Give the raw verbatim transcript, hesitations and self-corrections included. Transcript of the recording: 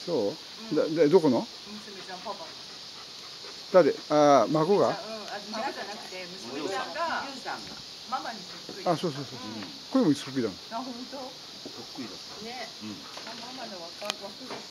そう。だ、で、どこの。 娘ちゃんパパ。 誰、ああ、孫が。 うん、あ、孫じゃなくて、娘ちゃんが。ママにそっくり。 あ、そうそうそう。これもそっくりだもん。 あ、本当。 そっくりだった。 ね。ママの若、若。